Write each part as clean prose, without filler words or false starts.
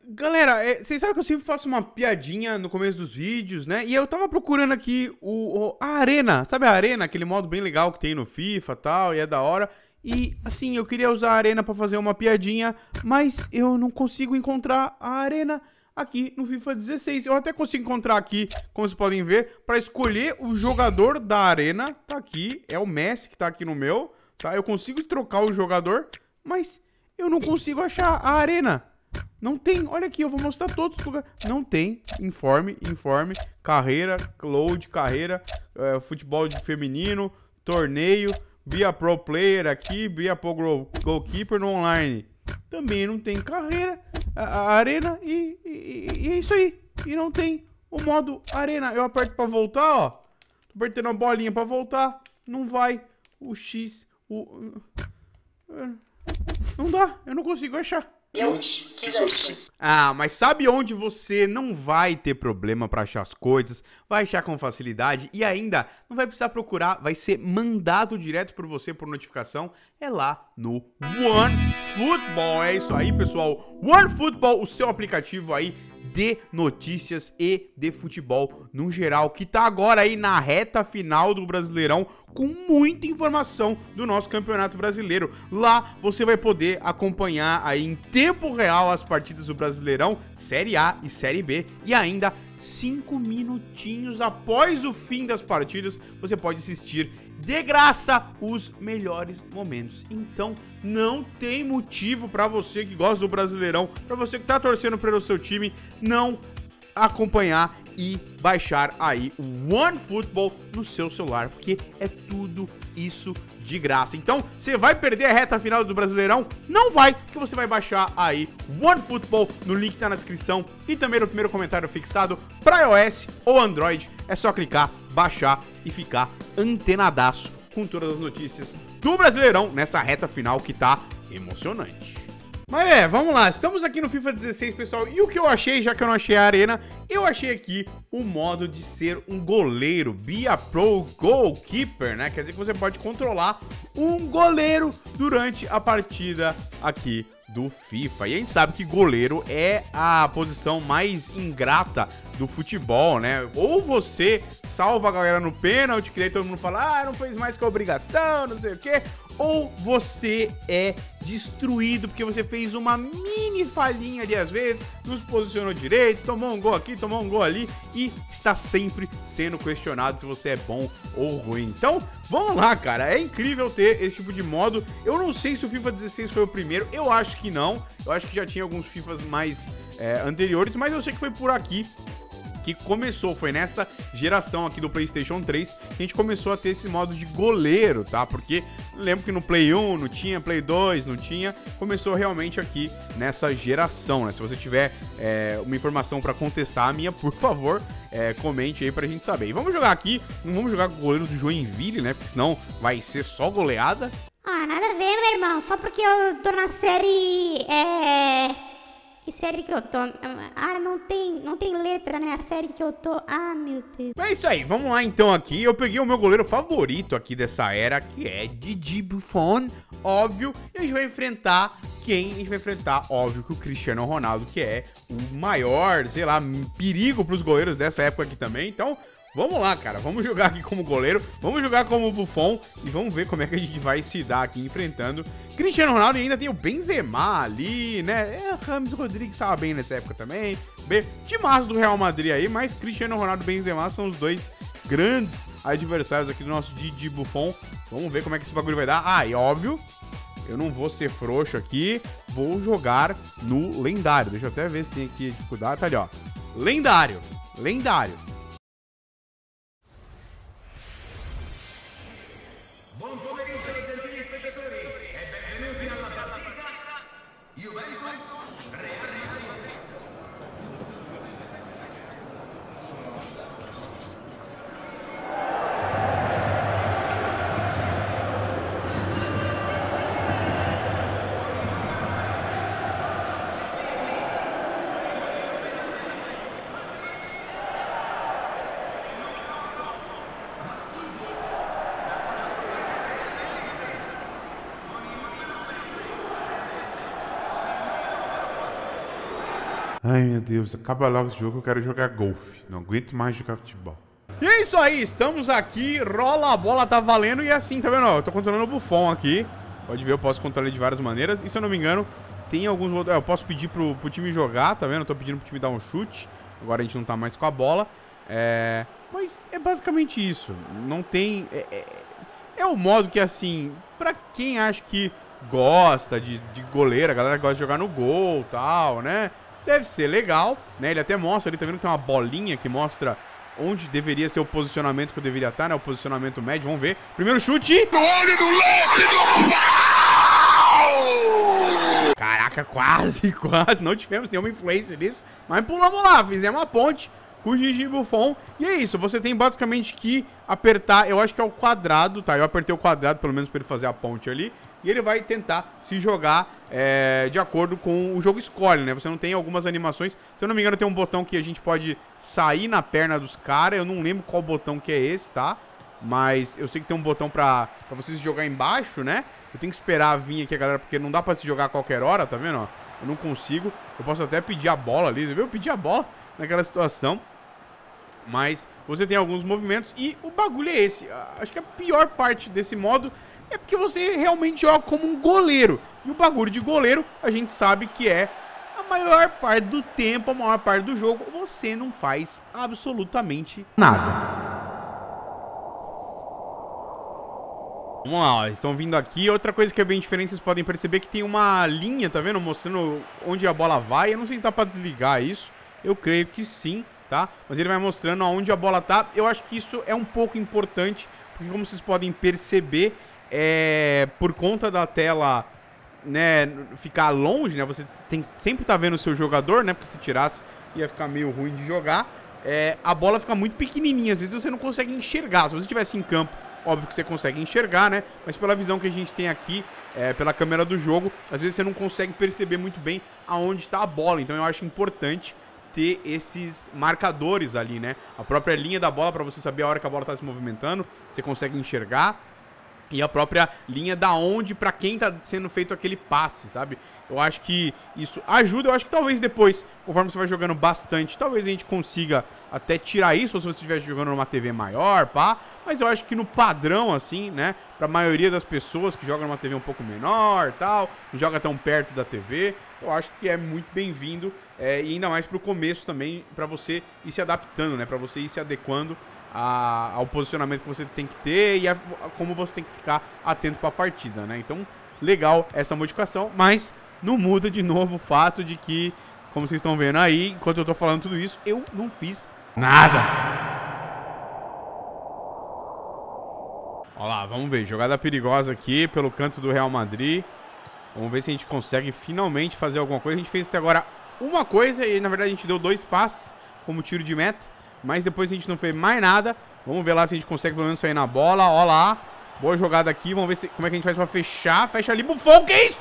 Galera, vocês sabem que eu sempre faço uma piadinha no começo dos vídeos, né? E eu tava procurando aqui a Arena. Sabe a Arena? Aquele modo bem legal que tem no FIFA e tal, e é da hora. E, assim, eu queria usar a Arena pra fazer uma piadinha, mas eu não consigo encontrar a Arena aqui no FIFA 16. Eu até consigo encontrar aqui, como vocês podem ver, pra escolher o jogador da Arena. Tá aqui, é o Messi que tá aqui no meu, tá? Eu consigo trocar o jogador, mas eu não consigo achar a Arena. Não tem, olha aqui, eu vou mostrar todos os lugares. Não tem, informe, carreira, load, carreira, futebol de feminino, torneio, be a pro player aqui, be a pro goalkeeper no online. Também não tem carreira, a arena e é isso aí. E não tem o modo arena. Eu aperto pra voltar, ó. Tô apertando a bolinha pra voltar, não vai. O X, não dá, eu não consigo achar. Deus quis assim. Ah, mas sabe onde você não vai ter problema pra achar as coisas, vai achar com facilidade e ainda não vai precisar procurar, vai ser mandado direto por você por notificação? É lá no OneFootball. É isso aí, pessoal. OneFootball, o seu aplicativo aí de notícias e de futebol no geral, que tá agora aí na reta final do Brasileirão, com muita informação do nosso Campeonato Brasileiro. Lá você vai poder acompanhar aí em tempo real as partidas do Brasileirão, Série A e Série B, e ainda 5 minutinhos após o fim das partidas, você pode assistir de graça os melhores momentos. Então não tem motivo pra você que gosta do Brasileirão, pra você que tá torcendo pelo seu time, não acompanhar e baixar aí o OneFootball no seu celular, porque é tudo isso de graça. Então, você vai perder a reta final do Brasileirão? Não vai, que você vai baixar aí OneFootball no link que tá na descrição e também no primeiro comentário fixado para iOS ou Android. É só clicar, baixar e ficar antenadaço com todas as notícias do Brasileirão nessa reta final que tá emocionante. Mas vamos lá, estamos aqui no FIFA 16, pessoal, e o que eu achei, já que eu não achei a arena, eu achei aqui o modo de ser um goleiro, be a pro goalkeeper, né? Quer dizer que você pode controlar um goleiro durante a partida aqui do FIFA. E a gente sabe que goleiro é a posição mais ingrata do futebol, né? Ou você salva a galera no pênalti, que daí todo mundo fala, ah, não fez mais que a obrigação, não sei o quê. Ou você é destruído porque você fez uma mini falhinha ali às vezes, não se posicionou direito, tomou um gol aqui, tomou um gol ali e está sempre sendo questionado se você é bom ou ruim. Então, vamos lá, cara, é incrível ter esse tipo de modo. Eu não sei se o FIFA 16 foi o primeiro, eu acho que não, eu acho que já tinha alguns FIFAs mais anteriores, mas eu sei que foi por aqui que começou, foi nessa geração aqui do PlayStation 3 que a gente começou a ter esse modo de goleiro, tá? Porque lembro que no Play 1 não tinha, Play 2 não tinha, começou realmente aqui nessa geração, né? Se você tiver uma informação pra contestar a minha, por favor, comente aí pra gente saber. E vamos jogar aqui, não vamos jogar com o goleiro do Joinville, né? Porque senão vai ser só goleada. Ah, nada a ver, meu irmão, só porque eu tô na série, Que série que eu tô? Ah, não tem letra, né? A série que eu tô... Ah, meu Deus. É isso aí, vamos lá então aqui. Eu peguei o meu goleiro favorito aqui dessa era, que é Didi Buffon, óbvio. E a gente vai enfrentar quem? A gente vai enfrentar, óbvio, que o Cristiano Ronaldo, que é o maior, sei lá, perigo pros goleiros dessa época aqui também. Então, vamos lá, cara. Vamos jogar aqui como goleiro, vamos jogar como Buffon e vamos ver como é que a gente vai se dar aqui enfrentando Cristiano Ronaldo. E ainda tem o Benzema ali, né? O James Rodrigues estava bem nessa época também. Timaço do Real Madrid aí, mas Cristiano Ronaldo e Benzema são os dois grandes adversários aqui do nosso Didi Buffon. Vamos ver como é que esse bagulho vai dar. Ah, e óbvio, eu não vou ser frouxo aqui, vou jogar no lendário. Deixa eu até ver se tem aqui dificuldade. Tá ali, ó. Lendário. Buon pomeriggio gentili spettatori e benvenuti alla partita Juventus Real Madrid. Ai, meu Deus, acaba logo esse jogo, eu quero jogar golfe. Não aguento mais jogar futebol. E é isso aí, estamos aqui, rola a bola, tá valendo e assim, tá vendo? Ó, eu tô controlando o Buffon aqui. Pode ver, eu posso controlar de várias maneiras. E se eu não me engano, tem alguns... eu posso pedir pro time jogar, tá vendo? Eu tô pedindo pro time dar um chute. Agora a gente não tá mais com a bola. Mas é basicamente isso. Não tem... É o modo que, assim, pra quem acha que gosta de goleiro, a galera gosta de jogar no gol e tal, né? Deve ser legal, né? Ele até mostra ali, tá vendo que tem uma bolinha que mostra onde deveria ser o posicionamento que eu deveria estar, né? O posicionamento médio, vamos ver. Primeiro chute! Caraca, quase, não tivemos nenhuma influência nisso. Mas pulamos lá, fizemos uma ponte com o Gigi Buffon. E é isso, você tem basicamente que apertar, eu acho que é o quadrado, tá? Eu apertei o quadrado, pelo menos, pra ele fazer a ponte ali. E ele vai tentar se jogar de acordo com o jogo escolhe, né? Você não tem algumas animações. Se eu não me engano, tem um botão que a gente pode sair na perna dos caras. Eu não lembro qual botão que é esse, tá? Mas eu sei que tem um botão pra você se jogar embaixo, né? Eu tenho que esperar vir aqui a galera, porque não dá pra se jogar a qualquer hora, tá vendo? Ó, eu não consigo. Eu posso até pedir a bola ali, viu? Pedir a bola naquela situação. Mas você tem alguns movimentos e o bagulho é esse. Acho que a pior parte desse modo é porque você realmente joga como um goleiro. E o bagulho de goleiro, a gente sabe que é a maior parte do tempo, a maior parte do jogo, você não faz absolutamente nada. Vamos lá, ó, eles estão vindo aqui. Outra coisa que é bem diferente, vocês podem perceber que tem uma linha, tá vendo? Mostrando onde a bola vai. Eu não sei se dá pra desligar isso. Eu creio que sim, tá? Mas ele vai mostrando aonde a bola tá. Eu acho que isso é um pouco importante, porque como vocês podem perceber, por conta da tela, né, ficar longe, né? Você tem que sempre estar vendo o seu jogador, né? Porque se tirasse ia ficar meio ruim de jogar. A bola fica muito pequenininha, às vezes você não consegue enxergar. Se você estivesse em campo, óbvio que você consegue enxergar, né? Mas pela visão que a gente tem aqui, pela câmera do jogo, às vezes você não consegue perceber muito bem aonde está a bola. Então eu acho importante ter esses marcadores ali, né? A própria linha da bola, para você saber a hora que a bola está se movimentando, você consegue enxergar. E a própria linha da onde, para quem tá sendo feito aquele passe, sabe? Eu acho que isso ajuda. Eu acho que talvez depois, conforme você vai jogando bastante, talvez a gente consiga até tirar isso, ou se você estiver jogando numa TV maior, pá. Mas eu acho que no padrão, assim, né, pra maioria das pessoas que jogam numa TV um pouco menor, tal, não joga tão perto da TV, eu acho que é muito bem-vindo. E ainda mais pro começo também, pra você ir se adaptando, né, pra você ir se adequando ao posicionamento que você tem que ter e como você tem que ficar atento para a partida, né? Então, legal essa modificação, mas não muda de novo o fato de que, como vocês estão vendo aí, enquanto eu tô falando tudo isso, eu não fiz nada. Olha lá, vamos ver, jogada perigosa aqui pelo canto do Real Madrid. Vamos ver se a gente consegue finalmente fazer alguma coisa. A gente fez até agora uma coisa e, na verdade, a gente deu 2 passes como tiro de meta. Mas depois a gente não fez mais nada. Vamos ver lá se a gente consegue pelo menos sair na bola. Ó lá. Boa jogada aqui. Vamos ver como é que a gente faz pra fechar. Fecha ali, Buffon. Que isso?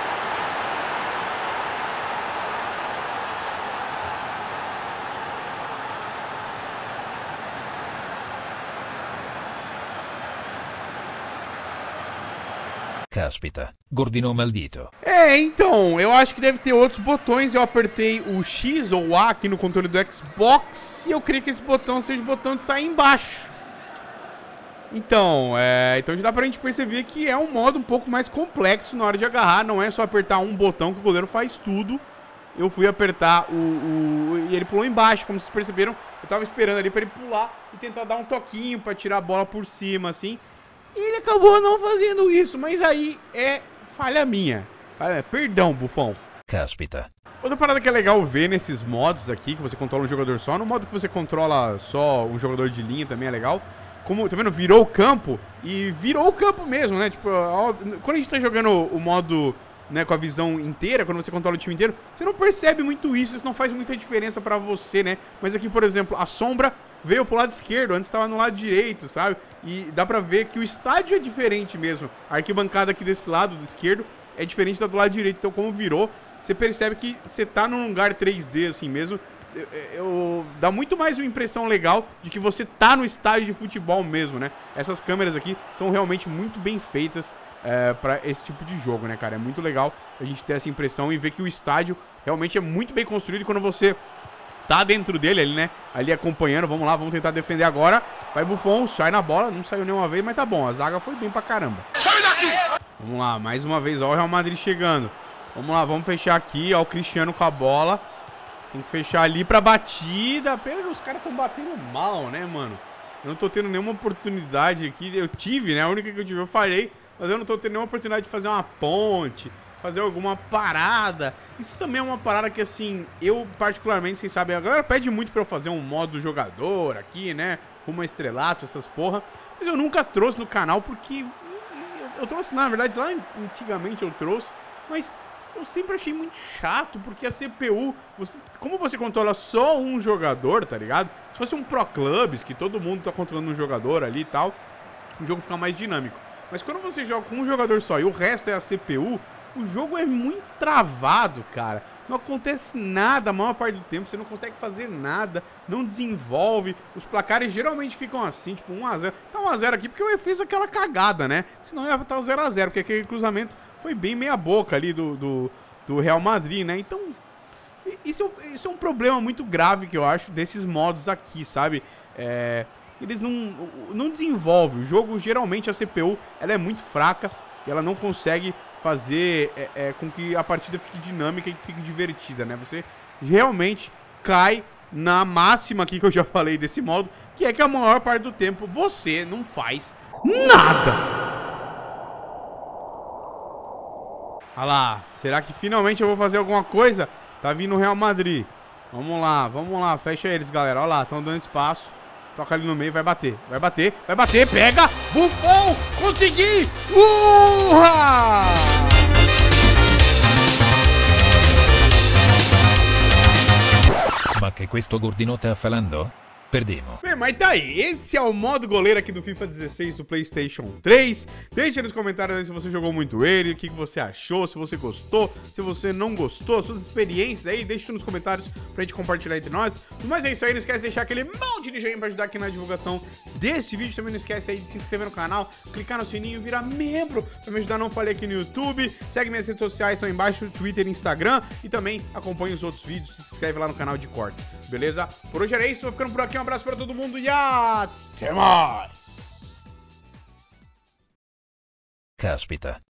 Caspita, gordinho maldito. Então, eu acho que deve ter outros botões. Eu apertei o X ou o A aqui no controle do Xbox e eu creio que esse botão seja o botão de sair embaixo. Então, então já dá pra gente perceber que é um modo um pouco mais complexo na hora de agarrar. Não é só apertar um botão que o goleiro faz tudo. Eu fui apertar e ele pulou embaixo, como vocês perceberam. Eu tava esperando ali pra ele pular e tentar dar um toquinho pra tirar a bola por cima, assim. E ele acabou não fazendo isso, mas aí é falha minha. Perdão, Buffon. Caspita. Outra parada que é legal ver nesses modos aqui, que você controla um jogador só, no modo que você controla só um jogador de linha também é legal. Como, tá vendo? Virou o campo e virou o campo mesmo, né? Tipo, quando a gente tá jogando o modo, né, com a visão inteira, quando você controla o time inteiro, você não percebe muito isso não faz muita diferença pra você, né? Mas aqui, por exemplo, a sombra veio pro lado esquerdo, antes estava no lado direito, sabe? E dá pra ver que o estádio é diferente mesmo. A arquibancada aqui desse lado, do esquerdo, é diferente da do lado direito. Então, como virou, você percebe que você tá num lugar 3D assim mesmo. Dá muito mais uma impressão legal de que você tá no estádio de futebol mesmo, né? Essas câmeras aqui são realmente muito bem feitas pra esse tipo de jogo, né, cara? É muito legal a gente ter essa impressão e ver que o estádio realmente é muito bem construído quando você tá dentro dele ali, né? Ali acompanhando, vamos lá, vamos tentar defender agora. Vai Buffon, sai na bola, não saiu nenhuma vez, mas tá bom, a zaga foi bem pra caramba. Vamos lá, mais uma vez, ó o Real Madrid chegando. Vamos lá, vamos fechar aqui, ó o Cristiano com a bola. Tem que fechar ali pra batida. Pena que os caras estão batendo mal, né, mano? Eu não tô tendo nenhuma oportunidade aqui. Eu tive, né? A única que eu tive eu falhei. Mas eu não tô tendo nenhuma oportunidade de fazer uma ponte, fazer alguma parada. Isso também é uma parada que, assim, eu particularmente, vocês sabem, a galera pede muito pra eu fazer um modo jogador aqui, né? Rumo a estrelato, essas porra. Mas eu nunca trouxe no canal porque... Eu trouxe, na verdade, lá antigamente eu trouxe. Mas eu sempre achei muito chato, porque a CPU, como você controla só um jogador, tá ligado? Se fosse um Pro Clubs, que todo mundo tá controlando um jogador ali e tal, o jogo fica mais dinâmico. Mas quando você joga com um jogador só e o resto é a CPU, o jogo é muito travado, cara. Não acontece nada a maior parte do tempo, você não consegue fazer nada, não desenvolve. Os placares geralmente ficam assim, tipo 1 a 0. Tá 1 a 0 aqui porque eu fiz aquela cagada, né? Senão ia estar 0 a 0, porque aquele cruzamento foi bem meia boca ali do Real Madrid, né? Então, isso é um problema muito grave que eu acho desses modos aqui, sabe? Eles não desenvolvem. O jogo, geralmente, a CPU, ela é muito fraca e ela não consegue fazer com que a partida fique dinâmica e fique divertida, né? Você realmente cai na máxima aqui que eu já falei desse modo, que é que a maior parte do tempo você não faz nada. Olha lá, será que finalmente eu vou fazer alguma coisa? Tá vindo o Real Madrid. Vamos lá, fecha eles, galera. Olha lá, estão dando espaço. Toca ali no meio, vai bater, pega! Buffon! Consegui! Urra! Ma che questo gordino tá falando? Perdemos. Bem, mas tá aí, esse é o modo goleiro aqui do FIFA 16 do PlayStation 3. Deixa nos comentários aí se você jogou muito ele, o que você achou, se você gostou, se você não gostou, suas experiências aí, deixa nos comentários pra gente compartilhar entre nós. Mas é isso aí, não esquece de deixar aquele monte de joinha pra ajudar aqui na divulgação desse vídeo. Também não esquece aí de se inscrever no canal, clicar no sininho, virar membro pra me ajudar a não falhar aqui no YouTube. Segue minhas redes sociais, estão aí embaixo, Twitter e Instagram. E também acompanha os outros vídeos, se inscreve lá no canal de cortes, beleza? Por hoje era isso, vou ficando por aqui, um abraço pra todo mundo e até mais! Caspita.